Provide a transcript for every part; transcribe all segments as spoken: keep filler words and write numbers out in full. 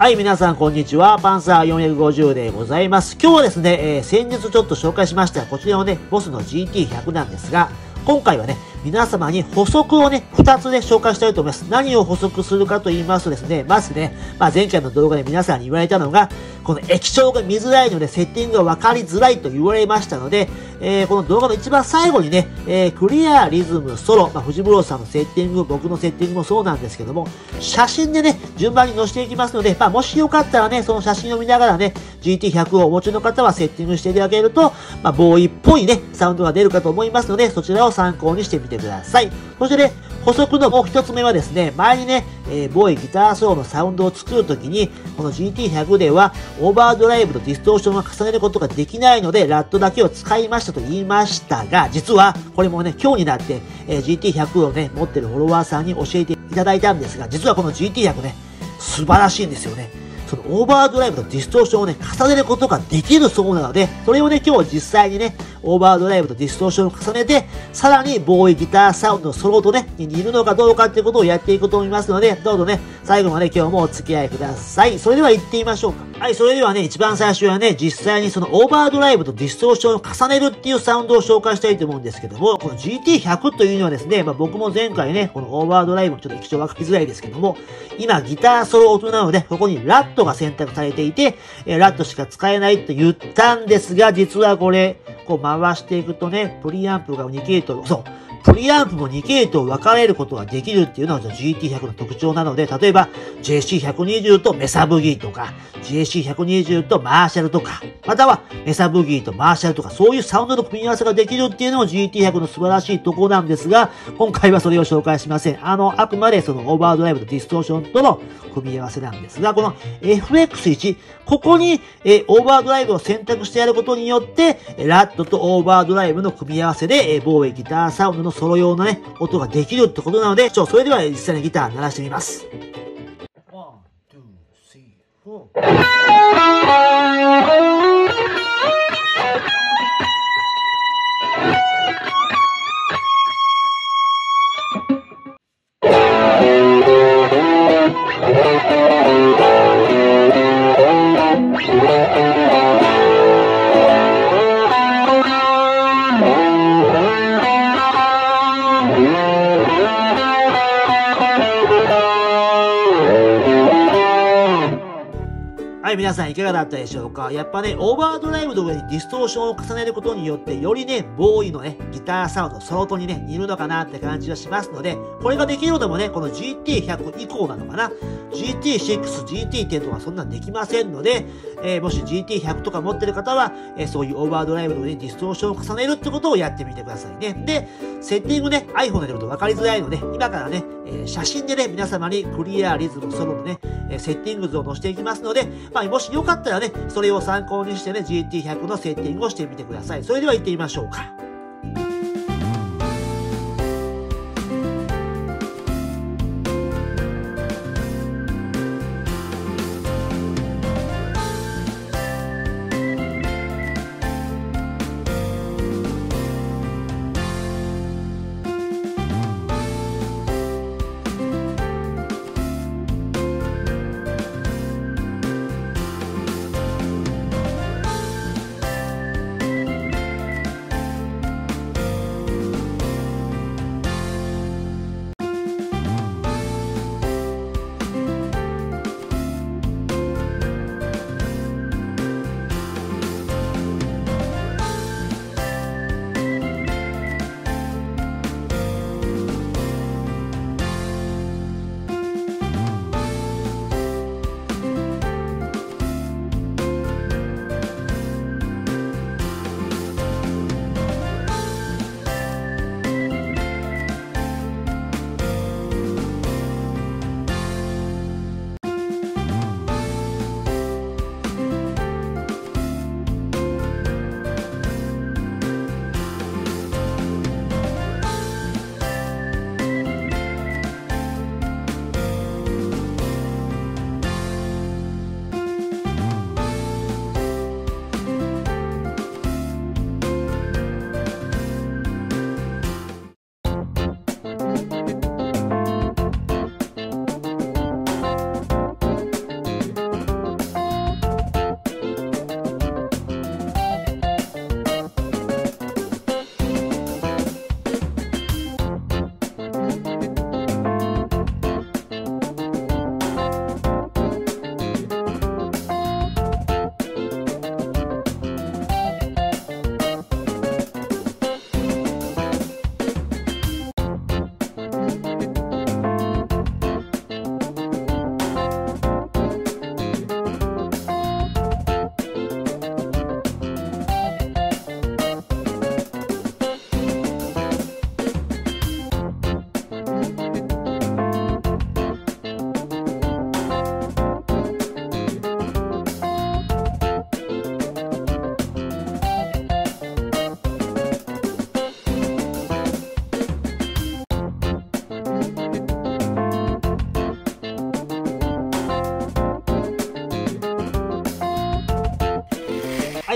はい、皆さんこんにちは。パンサーよんひゃくごじゅうでございます。今日はですね、えー、先日ちょっと紹介しましたこちらのね、ボスの ジーティーひゃく なんですが、今回はね、皆様に補足をね、ふたつで紹介したいと思います。何を補足するかと言いますとですね、まずね、まあ、前回の動画で皆さんに言われたのが、この液晶が見づらいので、セッティングが分かりづらいと言われましたので、えー、この動画の一番最後にね、えー、クリア、リズム、ソロ、まあ、藤室さんのセッティング、僕のセッティングもそうなんですけども、写真でね、順番に載せていきますので、まあ、もしよかったらね、その写真を見ながらね、ジーティーひゃく をお持ちの方はセッティングしていただけると、まあ、ボーイっぽいね、サウンドが出るかと思いますので、そちらを参考にしてみてください。そしてね、補足のもう一つ目はですね、前にね、えー、ボーイギターソロのサウンドを作るときに、この ジーティーひゃく では、オーバードライブとディストーションを重ねることができないので、ラットだけを使いましたと言いましたが、実は、これもね、今日になって、えー、ジーティーひゃく をね、持ってるフォロワーさんに教えていただいたんですが、実はこの ジーティーひゃく ね、素晴らしいんですよね。そのオーバードライブとディストーションをね、重ねることができるそうなので、それをね、今日実際にね、オーバードライブとディストーションを重ねて、さらにボーイギターサウンドのソロとね、に似るのかどうかっていうことをやっていくと思いますので、どうぞね、最後まで今日もお付き合いください。それでは行ってみましょうか。はい、それではね、一番最初はね、実際にそのオーバードライブとディストーションを重ねるっていうサウンドを紹介したいと思うんですけども、この ジーティーひゃく というのはですね、まあ僕も前回ね、このオーバードライブもちょっと液晶が書きづらいですけども、今ギターソロ音なので、ここにラットが選択されていて、えー、ラットしか使えないと言ったんですが、実はこれ、こう回していくとね、プリアンプがに系統、そう、プリアンプもに系統分かれることができるっていうのが ジーティーひゃく の特徴なので、例えば ジェーシーひゃくにじゅう とメサブギーとか、ジェーシーひゃくにじゅう とマーシャルとか、またはメサブギーとマーシャルとか、そういうサウンドの組み合わせができるっていうのも ジーティーひゃく の素晴らしいところなんですが、今回はそれを紹介しません。あの、あくまでそのオーバードライブとディストーションとの組み合わせなんですが、この エフエックスワン、ここに、えー、オーバードライブを選択してやることによって、ラットとオーバードライブの組み合わせで、えー、ボーイギターサウンドのソロ用のね、音ができるってことなので、ちょ、それでは実際にギター鳴らしてみます。ワン、ツー、スリー、フォー。はい、皆さんいかがだったでしょうか。やっぱね、オーバードライブの上にディストーションを重ねることによって、よりね、ボーイのね、ギターサウンド、ソロトにね、似るのかなって感じがしますので、これができるのもね、この ジーティーひゃく 以降なのかな。ジーティーシックス、ジーティーテン とかそんなんできませんので、えー、もし ジーティーひゃく とか持ってる方は、えー、そういうオーバードライブの上にディストーションを重ねるってことをやってみてくださいね。で、セッティングね、iPhone でやると分かりづらいので、今からね、えー、写真でね、皆様にクリア、リズム、ソロのね、えー、セッティング図を載せていきますので、まあ、もしよかったらね、それを参考にしてね、ジーティーひゃく のセッティングをしてみてください。それでは行ってみましょうか。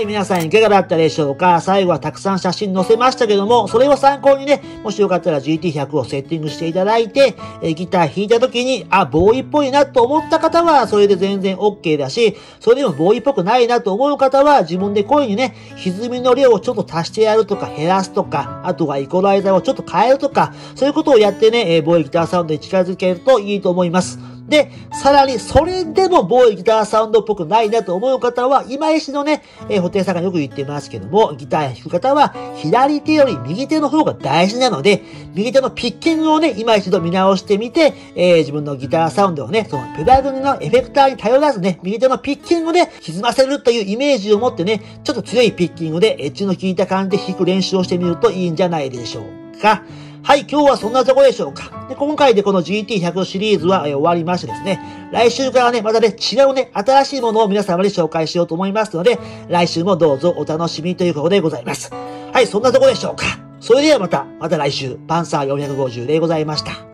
はい、皆さんいかがだったでしょうか？最後はたくさん写真載せましたけども、それを参考にね、もしよかったら ジーティーひゃく をセッティングしていただいて、えギター弾いた時に、あ、ボーイっぽいなと思った方は、それで全然 OK だし、それでもボーイっぽくないなと思う方は、自分で声にね、歪みの量をちょっと足してやるとか、減らすとか、あとはイコライザーをちょっと変えるとか、そういうことをやってね、えボーイギターサウンドに近づけるといいと思います。で、さらに、それでもボーイギターサウンドっぽくないなと思う方は、今石のね、えー、布袋さんがよく言ってますけども、ギター弾く方は、左手より右手の方が大事なので、右手のピッキングをね、今一度見直してみて、えー、自分のギターサウンドをね、そのペダルのエフェクターに頼らずね、右手のピッキングで歪ませるというイメージを持ってね、ちょっと強いピッキングでエッジの効いた感じで弾く練習をしてみるといいんじゃないでしょうか。はい、今日はそんなところでしょうか。で、今回でこの ジーティーひゃく シリーズは、えー、終わりましてですね、来週からね、またね、違うね、新しいものを皆様に紹介しようと思いますので、来週もどうぞお楽しみということでございます。はい、そんなところでしょうか。それではまた、また来週、パンサーよんひゃくごじゅうでございました。